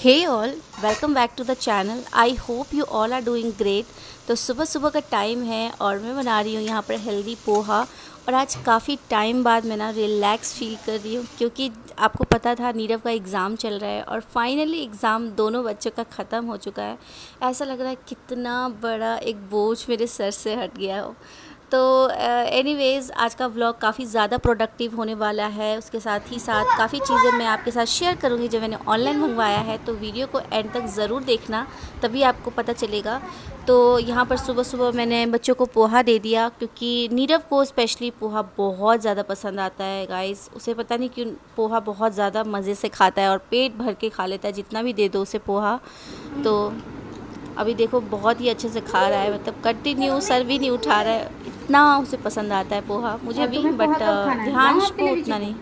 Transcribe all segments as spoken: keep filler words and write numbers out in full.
Hey all, welcome back to the channel. I hope you all are doing great. तो सुबह सुबह का time है और मैं बना रही हूँ यहाँ पर हेल्दी पोहा। और आज काफ़ी टाइम बाद मैं ना रिलैक्स फील कर रही हूँ, क्योंकि आपको पता था नीरव का एग्ज़ाम चल रहा है और फाइनली एग्ज़ाम दोनों बच्चों का ख़त्म हो चुका है। ऐसा लग रहा है कितना बड़ा एक बोझ मेरे सर से हट गया हो। तो एनीवेज़ uh, आज का व्लॉग काफ़ी ज़्यादा प्रोडक्टिव होने वाला है। उसके साथ ही साथ काफ़ी चीज़ें मैं आपके साथ शेयर करूँगी जो मैंने ऑनलाइन मंगवाया है। तो वीडियो को एंड तक ज़रूर देखना, तभी आपको पता चलेगा। तो यहाँ पर सुबह सुबह मैंने बच्चों को पोहा दे दिया, क्योंकि नीरव को स्पेशली पोहा बहुत ज़्यादा पसंद आता है गाइस। उसे पता नहीं क्यों पोहा बहुत ज़्यादा मज़े से खाता है और पेट भर के खा लेता है, जितना भी दे दो उसे पोहा। तो अभी देखो बहुत ही अच्छे से खा रहा है, मतलब कंटिन्यू सर भी नहीं उठा रहा है, इतना उसे पसंद आता है पोहा। मुझे भी, बट ध्यान को उतना नहीं।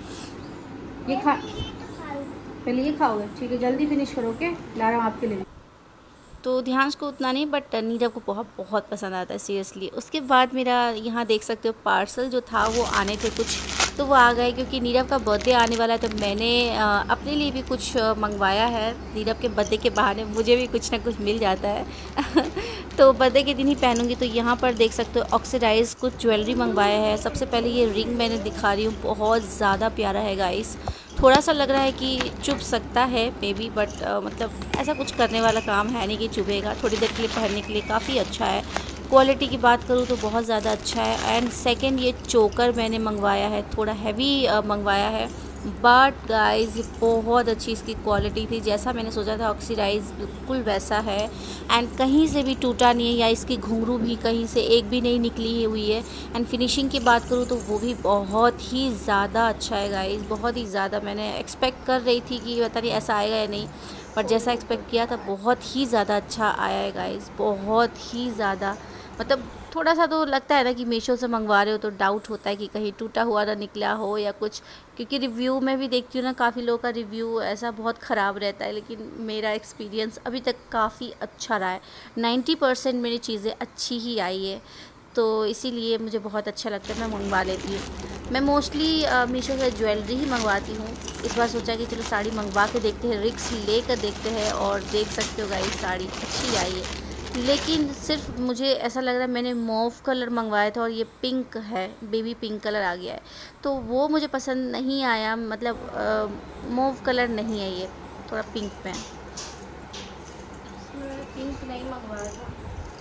ये खा पहले ये खाओगे, ठीक है? जल्दी फिनिश करो, ओके? ला रहा हूँ आपके लिए। तो ध्यान को उतना नहीं, बट नीरव को पोहा बहुत पसंद आता है सीरियसली। उसके बाद मेरा यहाँ देख सकते हो पार्सल जो था वो आने थे कुछ, तो वो आ गए, क्योंकि नीरव का बर्थडे आने वाला है। तो मैंने अपने लिए भी कुछ मंगवाया है। नीरव के बर्थडे के बहाने मुझे भी कुछ ना कुछ मिल जाता है तो बर्थडे के दिन ही पहनूंगी। तो यहाँ पर देख सकते हो ऑक्सीडाइज कुछ ज्वेलरी मंगवाया है। सबसे पहले ये रिंग मैंने दिखा रही हूँ, बहुत ज़्यादा प्यारा है गाइस। थोड़ा सा लग रहा है कि चुभ सकता है मे बी, बट मतलब ऐसा कुछ करने वाला काम है नहीं कि चुभेगा। थोड़ी देर के लिए पहनने के लिए काफ़ी अच्छा है। क्वालिटी की बात करूँ तो बहुत ज़्यादा अच्छा है। एंड सेकंड ये चोकर मैंने मंगवाया है, थोड़ा हैवी मंगवाया है, बट गाइस ये बहुत अच्छी इसकी क्वालिटी थी। जैसा मैंने सोचा था ऑक्सीडाइज बिल्कुल वैसा है। एंड कहीं से भी टूटा नहीं है, या इसकी घुंघरू भी कहीं से एक भी नहीं निकली हुई है। एंड फिनिशिंग की बात करूँ तो वो भी बहुत ही ज़्यादा अच्छा है गाइस, बहुत ही ज़्यादा। मैंने एक्सपेक्ट कर रही थी कि पता नहीं ऐसा आएगा या नहीं, बट जैसा एक्सपेक्ट किया था बहुत ही ज़्यादा अच्छा आया है गाइस, बहुत ही ज़्यादा। मतलब थोड़ा सा तो लगता है ना कि मीशो से मंगवा रहे हो तो डाउट होता है कि कहीं टूटा हुआ ना निकला हो या कुछ, क्योंकि रिव्यू में भी देखती हूँ ना काफ़ी लोगों का रिव्यू ऐसा बहुत ख़राब रहता है। लेकिन मेरा एक्सपीरियंस अभी तक काफ़ी अच्छा रहा है। नाइन्टी परसेंट मेरी चीज़ें अच्छी ही आई है, तो इसीलिए मुझे बहुत अच्छा लगता है, मैं मंगवा लेती हूँ। मैं मोस्टली मीशो से ज्वेलरी ही मंगवाती हूँ। इस बार सोचा कि चलो साड़ी मंगवा के देखते हैं, रिक्स लेकर देखते हैं। और देख सकते हो गाइस साड़ी अच्छी आई है, लेकिन सिर्फ मुझे ऐसा लग रहा है मैंने मॉव कलर मंगवाया था और ये पिंक है, बेबी पिंक कलर आ गया है, तो वो मुझे पसंद नहीं आया। मतलब मॉव कलर नहीं है, ये थोड़ा पिंक में। पिंक नहीं मंगवाया था।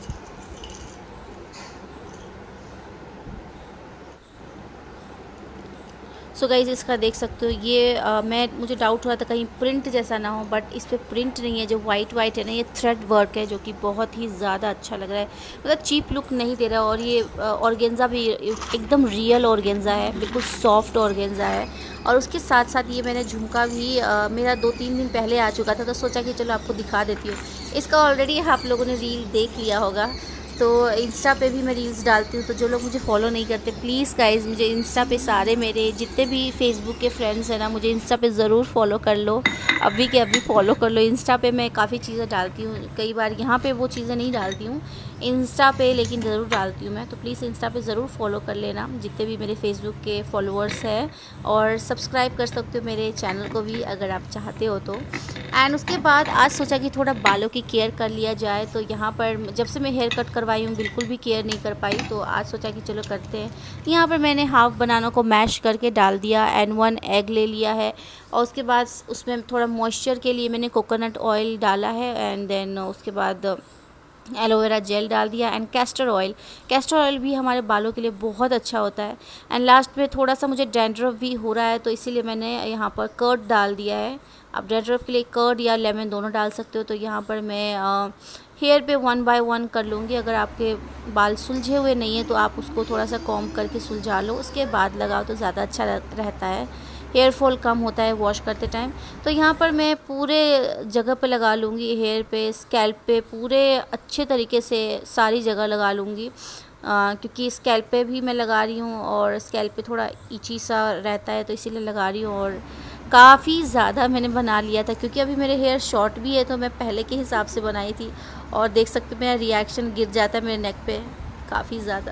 सो so गाइज़ इसका देख सकते हो ये आ, मैं मुझे डाउट हुआ था कहीं प्रिंट जैसा ना हो, बट इस पर प्रिंट नहीं है। जो वाइट वाइट है ना, ये थ्रेड वर्क है, जो कि बहुत ही ज़्यादा अच्छा लग रहा है। मतलब चीप लुक नहीं दे रहा। और ये ऑर्गेन्जा भी एकदम रियल ऑर्गेन्जा है, बिल्कुल सॉफ्ट ऑर्गेन्जा है। और उसके साथ साथ ये मैंने झुमका भी आ, मेरा दो तीन दिन पहले आ चुका था, तो सोचा कि चलो आपको दिखा देती हूँ। इसका ऑलरेडी आप लोगों ने रील देख लिया होगा। तो इंस्टा पे भी मैं रील्स डालती हूँ, तो जो लोग मुझे फॉलो नहीं करते प्लीज़ गाइज़ मुझे इंस्टा पे, सारे मेरे जितने भी फेसबुक के फ्रेंड्स हैं ना, मुझे इंस्टा पे ज़रूर फॉलो कर लो। अभी के अभी फॉलो कर लो। इंस्टा पे मैं काफ़ी चीज़ें डालती हूँ, कई बार यहाँ पे वो चीज़ें नहीं डालती हूँ इंस्टा पे, लेकिन ज़रूर डालती हूँ मैं। तो प्लीज़ इंस्टा पे ज़रूर फॉलो कर लेना जितने भी मेरे फेसबुक के फॉलोअर्स हैं, और सब्सक्राइब कर सकते हो मेरे चैनल को भी अगर आप चाहते हो तो। एंड उसके बाद आज सोचा कि थोड़ा बालों की केयर कर लिया जाए। तो यहाँ पर जब से मैं हेयर कट करवाई हूँ बिल्कुल भी केयर नहीं कर पाई, तो आज सोचा कि चलो करते हैं। यहाँ पर मैंने हाफ बनाना को मैश करके डाल दिया एंड वन एग ले लिया है। और उसके बाद उसमें थोड़ा मॉइस्चर के लिए मैंने कोकोनट ऑयल डाला है। एंड देन उसके बाद एलोवेरा जेल डाल दिया and castor oil. Castor oil भी हमारे बालों के लिए बहुत अच्छा होता है। एंड लास्ट में थोड़ा सा मुझे डैंड्रफ भी हो रहा है, तो इसीलिए मैंने यहाँ पर कर्ड डाल दिया है। आप डैंड्रफ के लिए कर्ड या लेमन दोनों डाल सकते हो। तो यहाँ पर मैं आ, हेयर पे वन बाय वन कर लूँगी। अगर आपके बाल सुलझे हुए नहीं हैं तो आप उसको थोड़ा सा कॉम्ब करके सुलझा लो, उसके बाद लगाओ तो ज़्यादा अच्छा रहता है, हेयर फॉल कम होता है वॉश करते टाइम। तो यहाँ पर मैं पूरे जगह पे लगा लूँगी, हेयर पे, स्कैल्प पे, पूरे अच्छे तरीके से सारी जगह लगा लूँगी, क्योंकि स्कैल्प पे भी मैं लगा रही हूँ और स्कैल्प पे थोड़ा इची सा रहता है, तो इसीलिए लगा रही हूँ। और काफ़ी ज़्यादा मैंने बना लिया था, क्योंकि अभी मेरे हेयर शॉर्ट भी है, तो मैं पहले के हिसाब से बनाई थी। और देख सकते हो मेरा रिएक्शन गिर जाता है मेरे नेक पे काफ़ी ज़्यादा।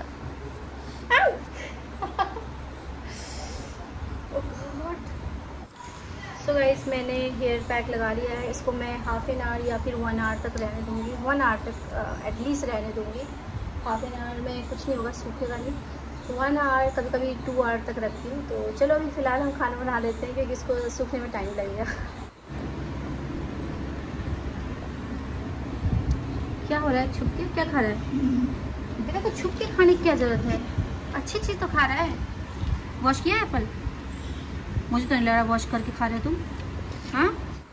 सो गाइस मैंने हेयर पैक लगा लिया है, इसको मैं हाफ़ एन आवर या फिर वन आवर तक रहने दूँगी, वन आवर तक एटलीस्ट रहने दूँगी। हाफ़ एन आवर में कुछ नहीं होगा, सूखेगा नहीं, वन आवर कभी कभी टू आवर तक रखती हूँ। तो चलो अभी फ़िलहाल हम खाना बना लेते हैं क्योंकि इसको सूखने में टाइम लगेगा। क्या हो रहा है? छुप के क्या खा रहा है बेटा? को छुप के खाने की क्या ज़रूरत है? अच्छी चीज़ तो खा रहा है। वॉश किया है एप्पल? मुझे तो नहीं लग रहा वॉश करके खा रहे तुम। हाँ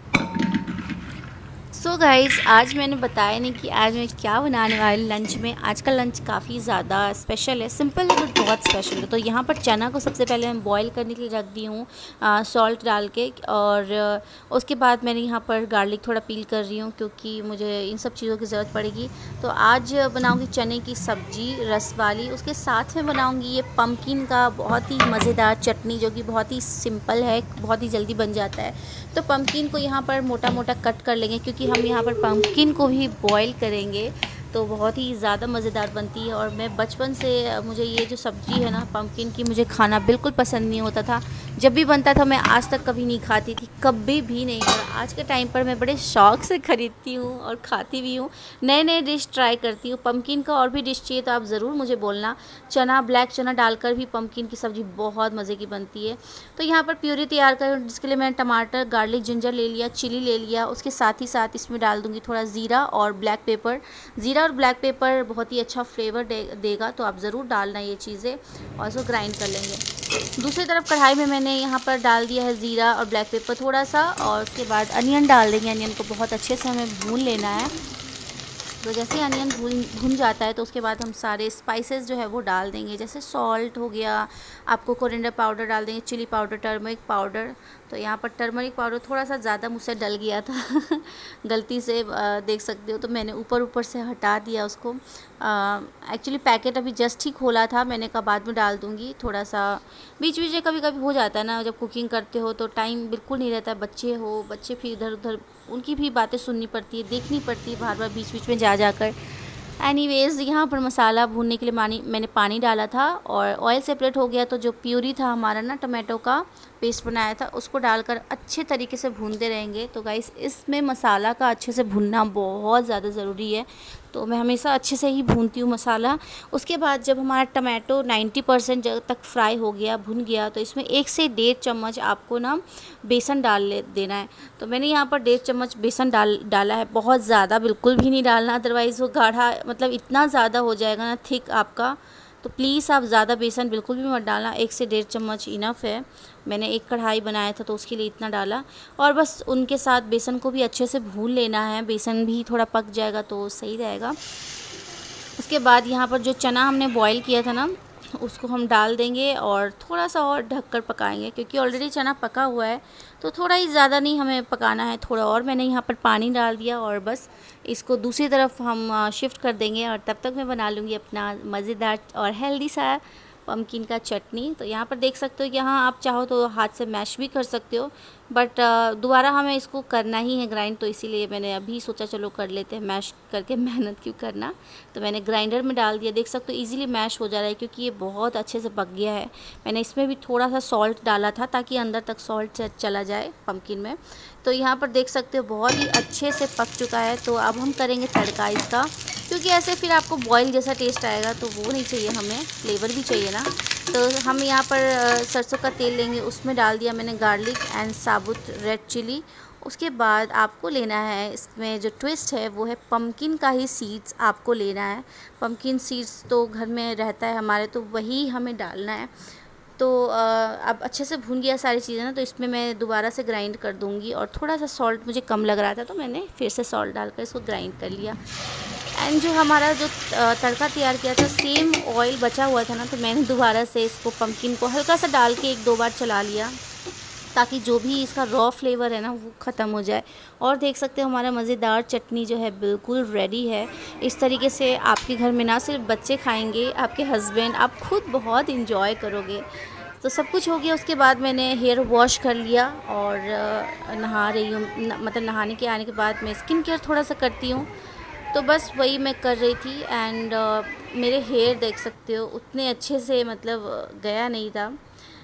सो so गाइज़, आज मैंने बताया नहीं कि आज मैं क्या बनाने वाली लंच में। आज का लंच काफ़ी ज़्यादा स्पेशल है, सिंपल है बट बहुत स्पेशल है। तो यहाँ पर चना को सबसे पहले मैं बॉईल करने के लिए रख दी हूँ सॉल्ट डाल के, और उसके बाद मैंने यहाँ पर गार्लिक थोड़ा पील कर रही हूँ क्योंकि मुझे इन सब चीज़ों की ज़रूरत पड़ेगी। तो आज बनाऊँगी चने की सब्ज़ी रस वाली, उसके साथ में बनाऊँगी ये पम्पकिन का बहुत ही मज़ेदार चटनी जो कि बहुत ही सिंपल है, बहुत ही जल्दी बन जाता है। तो पम्पकिन को यहाँ पर मोटा मोटा कट कर लेंगे क्योंकि हम यहाँ पर पम्पकिन को भी बॉईल करेंगे, तो बहुत ही ज़्यादा मज़ेदार बनती है। और मैं बचपन से, मुझे ये जो सब्ज़ी है ना पम्पकिन की, मुझे खाना बिल्कुल पसंद नहीं होता था। जब भी बनता था मैं आज तक कभी नहीं खाती थी, कभी भी नहीं। पर आज के टाइम पर मैं बड़े शौक़ से ख़रीदती हूँ और खाती भी हूँ, नए नए डिश ट्राई करती हूँ। पम्पकिन का और भी डिश चाहिए तो आप ज़रूर मुझे बोलना। चना, ब्लैक चना डालकर भी पम्पकिन की सब्ज़ी बहुत मज़े की बनती है। तो यहाँ पर प्यूरी तैयार कर, जिसके लिए मैंने टमाटर, गार्लिक, जिंजर ले लिया, चिली ले लिया। उसके साथ ही साथ इसमें डाल दूँगी थोड़ा ज़ीरा और ब्लैक पेपर। ज़ीरा और ब्लैक पेपर बहुत ही अच्छा फ्लेवर दे, देगा, तो आप ज़रूर डालना ये चीज़ें, और इसको ग्राइंड कर लेंगे। दूसरी तरफ कढ़ाई में मैंने यहाँ पर डाल दिया है ज़ीरा और ब्लैक पेपर थोड़ा सा, और उसके बाद अनियन डाल देंगे। अनियन को बहुत अच्छे से हमें भून लेना है। तो जैसे ही अनियन भून भून जाता है तो उसके बाद हम सारे स्पाइसेस जो है वो डाल देंगे, जैसे सॉल्ट हो गया, आपको कोरिएंडर पाउडर डाल देंगे, चिली पाउडर, टर्मरिक पाउडर। तो यहाँ पर टर्मरिक पाउडर थोड़ा सा ज़्यादा मुझसे डल गया था गलती से, देख सकते हो, तो मैंने ऊपर ऊपर से हटा दिया उसको। एक्चुअली पैकेट अभी जस्ट ही खोला था मैंने, कहा बाद में डाल दूँगी। थोड़ा सा बीच बीच में कभी कभी हो जाता है ना, जब कुकिंग करते हो तो टाइम बिल्कुल नहीं रहता। बच्चे हो, बच्चे फिर इधर उधर, उनकी भी बातें सुननी पड़ती है, देखनी पड़ती है बार बार बीच बीच में जा जाकर। एनीवेज़, यहाँ पर मसाला भूनने के लिए पानी, मैंने पानी डाला था और ऑयल सेपरेट हो गया। तो जो प्यूरी था हमारा ना, टमाटो का पेस्ट बनाया था, उसको डालकर अच्छे तरीके से भूनते रहेंगे। तो गाइस, इसमें मसाला का अच्छे से भुनना बहुत ज़्यादा ज़रूरी है, तो मैं हमेशा अच्छे से ही भूनती हूँ मसाला। उसके बाद जब हमारा टमाटो नब्बे परसेंट तक फ्राई हो गया, भुन गया, तो इसमें एक से डेढ़ चम्मच आपको ना बेसन डाल ले देना है। तो मैंने यहाँ पर डेढ़ चम्मच बेसन डाल डाला है, बहुत ज़्यादा बिल्कुल भी नहीं डालना, अदरवाइज़ वो गाढ़ा, मतलब इतना ज़्यादा हो जाएगा ना थिक आपका। तो प्लीज़ आप ज़्यादा बेसन बिल्कुल भी मत डालना, एक से डेढ़ चम्मच इनफ है। मैंने एक कढ़ाई बनाया था तो उसके लिए इतना डाला, और बस उनके साथ बेसन को भी अच्छे से भून लेना है। बेसन भी थोड़ा पक जाएगा तो सही रहेगा। उसके बाद यहाँ पर जो चना हमने बॉईल किया था ना, उसको हम डाल देंगे और थोड़ा सा और ढककर पकाएंगे, क्योंकि ऑलरेडी चना पका हुआ है, तो थोड़ा ही ज़्यादा नहीं हमें पकाना है, थोड़ा और। मैंने यहाँ पर पानी डाल दिया और बस इसको दूसरी तरफ हम शिफ्ट कर देंगे, और तब तक मैं बना लूँगी अपना मज़ेदार और हेल्दी सा पम्पकिन का चटनी। तो यहाँ पर देख सकते हो कि यहाँ आप चाहो तो हाथ से मैश भी कर सकते हो, बट दोबारा हमें इसको करना ही है ग्राइंड, तो इसीलिए मैंने अभी सोचा चलो कर लेते हैं, मैश करके मेहनत क्यों करना। तो मैंने ग्राइंडर में डाल दिया, देख सकते हो इजीली मैश हो जा रहा है क्योंकि ये बहुत अच्छे से पक गया है। मैंने इसमें भी थोड़ा सा सॉल्ट डाला था ताकि अंदर तक सॉल्ट चला जाए पम्पकिन में। तो यहाँ पर देख सकते हो बहुत ही अच्छे से पक चुका है। तो अब हम करेंगे तड़का इसका, क्योंकि ऐसे फिर आपको बॉईल जैसा टेस्ट आएगा, तो वो नहीं चाहिए हमें, फ्लेवर भी चाहिए ना। तो हम यहाँ पर सरसों का तेल लेंगे, उसमें डाल दिया मैंने गार्लिक एंड साबुत रेड चिली। उसके बाद आपको लेना है, इसमें जो ट्विस्ट है वो है पम्पकिन का ही सीड्स आपको लेना है। पम्पकिन सीड्स तो घर में रहता है हमारे, तो वही हमें डालना है। तो अब अच्छे से भून गया सारी चीज़ें ना, तो इसमें मैं दोबारा से ग्राइंड कर दूँगी, और थोड़ा सा सॉल्ट मुझे कम लग रहा था तो मैंने फिर से सॉल्ट डालकर इसको ग्राइंड कर लिया। एंड जो हमारा जो तड़का तैयार किया था, सेम ऑयल बचा हुआ था ना, तो मैंने दोबारा से इसको पम्पकिन को हल्का सा डाल के एक दो बार चला लिया, ताकि जो भी इसका रॉ फ्लेवर है ना वो ख़त्म हो जाए। और देख सकते हो हमारा मज़ेदार चटनी जो है बिल्कुल रेडी है। इस तरीके से आपके घर में ना सिर्फ बच्चे खाएंगे, आपके हस्बैंड, आप खुद बहुत इंजॉय करोगे। तो सब कुछ हो गया। उसके बाद मैंने हेयर वॉश कर लिया और नहा रही हूँ, मतलब नहाने के आने के बाद मैं स्किन केयर थोड़ा सा करती हूँ, तो बस वही मैं कर रही थी। एंड uh, मेरे हेयर देख सकते हो उतने अच्छे से मतलब गया नहीं था,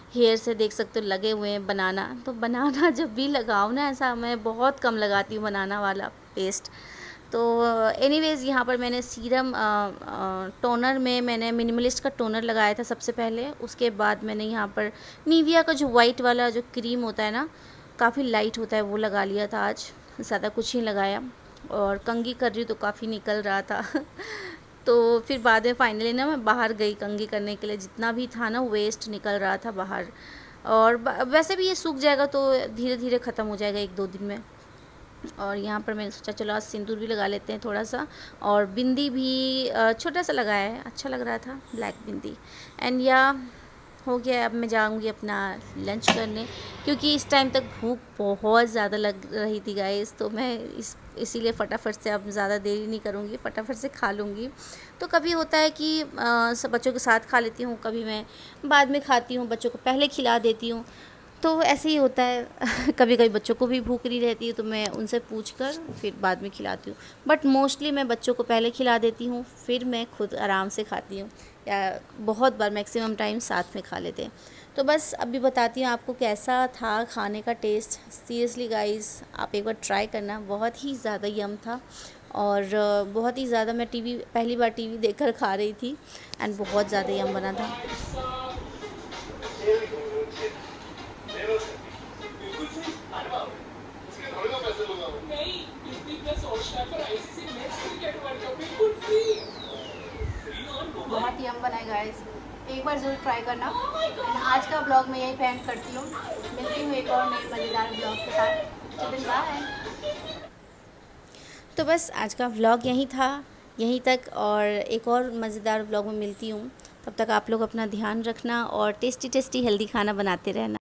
हेयर से देख सकते हो लगे हुए हैं बनाना। तो बनाना जब भी लगाओ ना, ऐसा मैं बहुत कम लगाती हूँ बनाना वाला पेस्ट। तो एनीवेज़ यहाँ पर मैंने सीरम टोनर में मैंने मिनिमलिस्ट का टोनर लगाया था सबसे पहले। उसके बाद मैंने यहाँ पर निविया का जो वाइट वाला जो क्रीम होता है ना, काफ़ी लाइट होता है, वो लगा लिया था आज, ज़्यादा कुछ नहीं लगाया। और कंघी कर रही हूँ तो काफ़ी निकल रहा था तो फिर बाद में फाइनली ना मैं बाहर गई कंघी करने के लिए, जितना भी था ना वेस्ट निकल रहा था बाहर। और वैसे भी ये सूख जाएगा तो धीरे धीरे ख़त्म हो जाएगा एक दो दिन में। और यहाँ पर मैंने सोचा चलो आज सिंदूर भी लगा लेते हैं थोड़ा सा, और बिंदी भी छोटा सा लगाया है, अच्छा लग रहा था ब्लैक बिंदी। एंड या हो गया। अब मैं जाऊँगी अपना लंच करने, क्योंकि इस टाइम तक भूख बहुत ज़्यादा लग रही थी गाइस। तो मैं इस इसीलिए फटाफट से अब ज़्यादा देरी नहीं करूँगी, फटाफट से खा लूँगी। तो कभी होता है कि आ, सब बच्चों के साथ खा लेती हूँ, कभी मैं बाद में खाती हूँ, बच्चों को पहले खिला देती हूँ। तो ऐसे ही होता है कभी कभी बच्चों को भी भूख नहीं रहती है तो मैं उनसे पूछकर फिर बाद में खिलाती हूँ। बट मोस्टली मैं बच्चों को पहले खिला देती हूँ, फिर मैं खुद आराम से खाती हूँ, या बहुत बार मैक्सिमम टाइम साथ में खा लेते हैं। तो बस अभी बताती हूँ आपको कैसा था खाने का टेस्ट। सीरियसली गाइस, आप एक बार ट्राई करना, बहुत ही ज़्यादा यम था। और बहुत ही ज़्यादा मैं टीवी पहली बार टीवी देखकर खा रही थी, एंड बहुत ज़्यादा यम बना था। बहुत ही यम बनाए गाइस, एक बार ज़रूर ट्राई करना। आज का ब्लॉग मैं यही पे एंड करती हूँ, मिलती हूँ एक और नए मज़ेदार ब्लॉग के साथ। चलिए बाय। तो बस आज का व्लॉग यहीं था, यहीं तक, और एक और मज़ेदार व्लॉग में मिलती हूँ। तब तक आप लोग अपना ध्यान रखना और टेस्टी टेस्टी हेल्दी खाना बनाते रहना।